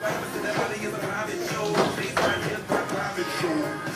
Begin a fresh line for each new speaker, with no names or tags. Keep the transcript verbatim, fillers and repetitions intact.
Everybody is a private show. These right here is my private show.